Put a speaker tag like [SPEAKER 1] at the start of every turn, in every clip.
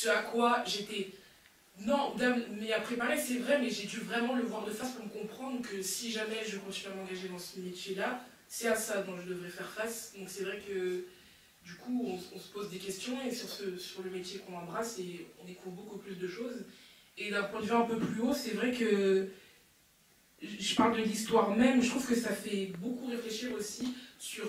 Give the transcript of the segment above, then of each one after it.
[SPEAKER 1] ce à quoi j'étais... Non, mais à préparer, c'est vrai, mais j'ai dû vraiment le voir de face pour me comprendre que si jamais je continue à m'engager dans ce métier-là, c'est à ça dont je devrais faire face. Donc c'est vrai que, du coup, on se pose des questions et sur le métier qu'on embrasse, et on découvre beaucoup plus de choses. Et d'un point de vue un peu plus haut, c'est vrai que je parle de l'histoire même, je trouve que ça fait beaucoup réfléchir aussi sur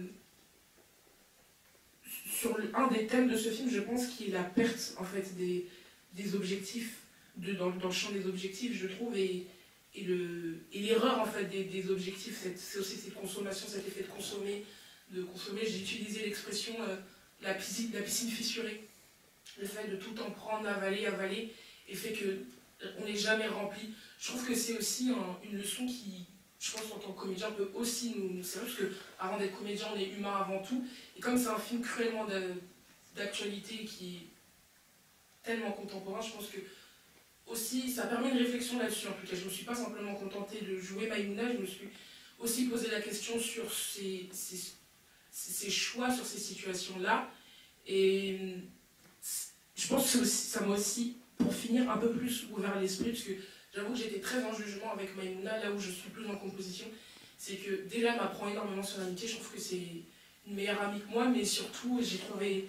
[SPEAKER 1] un des thèmes de ce film, je pense, qui est la perte en fait des objectifs, dans le champ des objectifs, je trouve, et l'erreur en fait des objectifs, c'est aussi cette consommation, cet effet de consommer. J'ai utilisé l'expression la piscine fissurée, le fait de tout en prendre, avaler, et fait qu'on n'est jamais rempli. Je trouve que c'est aussi une leçon qui, je pense, en tant que comédien, peut aussi nous servir, parce qu'avant d'être comédien, on est humain avant tout, et comme c'est un film cruellement d'actualité qui est tellement contemporain, je pense que aussi, ça permet une réflexion là-dessus. En tout cas, je ne me suis pas simplement contentée de jouer Maïmouna, je me suis aussi posé la question sur ces choix, sur ces situations-là. Et je pense que ça m'a aussi, pour finir, un peu plus ouvert l'esprit, parce que j'avoue que j'étais très en jugement avec Maïmouna, là où je suis plus en composition. C'est que déjà, elle m'apprend énormément sur l'amitié. Je trouve que c'est une meilleure amie que moi, mais surtout, j'ai trouvé...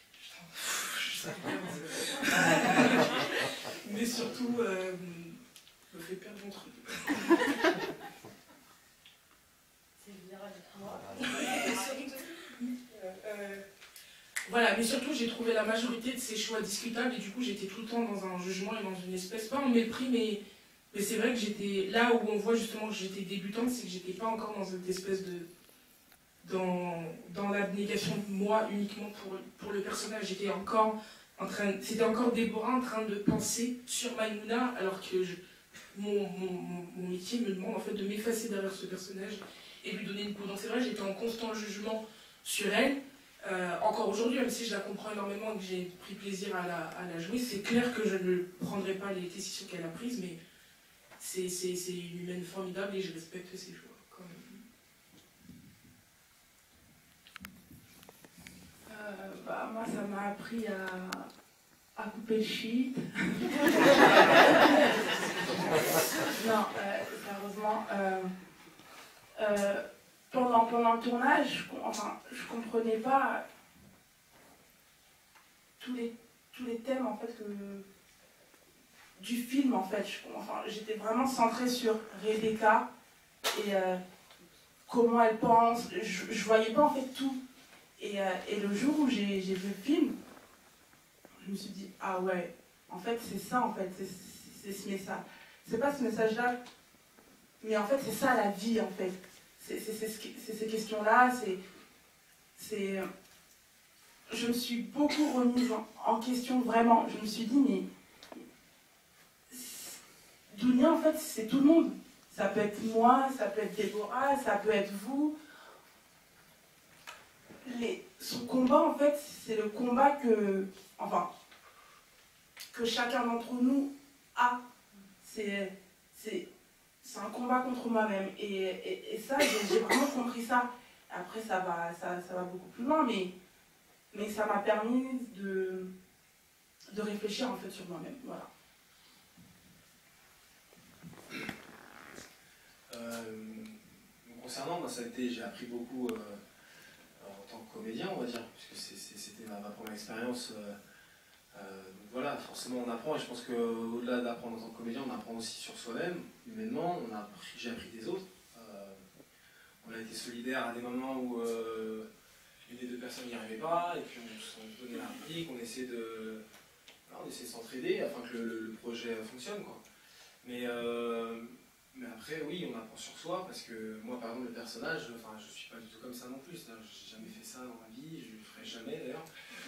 [SPEAKER 1] mais surtout, me fait perdre mon truc.
[SPEAKER 2] C'est bien avec moi.
[SPEAKER 1] Voilà, mais surtout, j'ai trouvé la majorité de ces choix discutables, et du coup, j'étais tout le temps dans un jugement et dans une espèce, pas en mépris, mais c'est vrai que j'étais là où on voit justement que j'étais débutante, c'est que j'étais pas encore dans cette espèce de... dans l'abnégation de moi uniquement pour le personnage. J'étais encore c'était encore Déborah en train de penser sur Maïmouna, alors que mon métier me demande en fait de m'effacer derrière ce personnage et lui donner une peau. Donc c'est vrai, j'étais en constant jugement sur elle. Encore aujourd'hui, même si je la comprends énormément et que j'ai pris plaisir à la jouer, c'est clair que je ne prendrai pas les décisions qu'elle a prises, mais c'est une humaine formidable et je respecte ses choix quand même.
[SPEAKER 3] Moi, ça m'a appris à couper le shit. Non, sérieusement, pendant le tournage, je comprenais pas tous les thèmes en fait du film en fait. J'étais vraiment centrée sur Rebecca et comment elle pense. Je voyais pas en fait tout. Et le jour où j'ai vu le film, je me suis dit, ah ouais, en fait c'est ça, en fait, c'est ce message. C'est pas ce message-là, mais en fait c'est ça la vie, en fait. C'est ces questions-là, je me suis beaucoup remise en question, vraiment. Je me suis dit, mais Dounia, en fait, c'est tout le monde. Ça peut être moi, ça peut être Déborah, ça peut être vous. Son combat, en fait, c'est le combat que chacun d'entre nous a. C'est un combat contre moi-même. Et ça, j'ai vraiment compris ça. Après, ça va beaucoup plus loin, mais ça m'a permis de réfléchir, en fait, sur moi-même. Voilà.
[SPEAKER 4] Concernant, moi, j'ai appris beaucoup en tant que comédien, on va dire, puisque c'était ma première expérience. Donc voilà, forcément on apprend, et je pense qu'au-delà d'apprendre en tant que comédien, on apprend aussi sur soi-même, humainement. J'ai appris des autres. On a été solidaires à des moments où une des deux personnes n'y arrivait pas, et puis on se donnait la réplique, on essayait de s'entraider afin que le projet fonctionne, quoi. Mais après, oui, on apprend sur soi, parce que moi, par exemple, le personnage, je suis pas du tout comme ça non plus. J'ai jamais fait ça dans ma vie, je le ferai jamais d'ailleurs.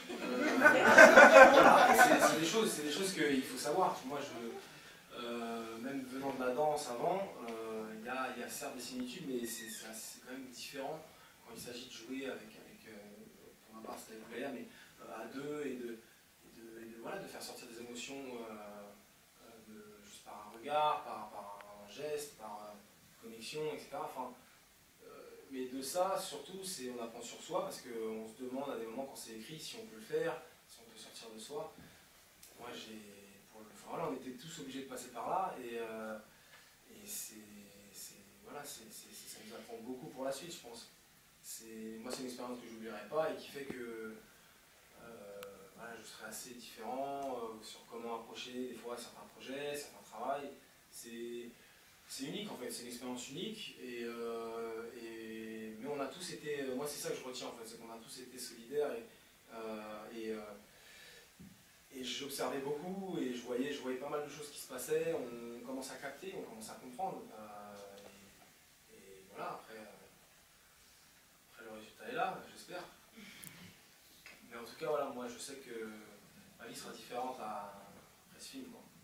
[SPEAKER 4] C'est des choses qu'il faut savoir. Moi, même venant de la danse avant, il y a certes des similitudes, mais c'est quand même différent quand il s'agit de jouer pour ma part c'était avec Gaïa, mais à deux, et de faire sortir des émotions juste par un regard, par un geste, par connexion, etc. Mais de ça, surtout, on apprend sur soi, parce qu'on se demande à des moments quand c'est écrit si on peut le faire, si on peut sortir de soi. moi voilà, on était tous obligés de passer par là, et voilà, ça nous apprend beaucoup pour la suite, je pense. Moi, c'est une expérience que je n'oublierai pas et qui fait que voilà, je serai assez différent sur comment approcher des fois certains projets, certains travails. C'est unique en fait, c'est une expérience unique, mais on a tous été, moi c'est ça que je retiens en fait, c'est qu'on a tous été solidaires et j'observais beaucoup et je voyais pas mal de choses qui se passaient, on commence à capter, on commence à comprendre. Et voilà, après le résultat est là, j'espère. Mais en tout cas, voilà, moi je sais que ma vie sera différente après ce film, quoi.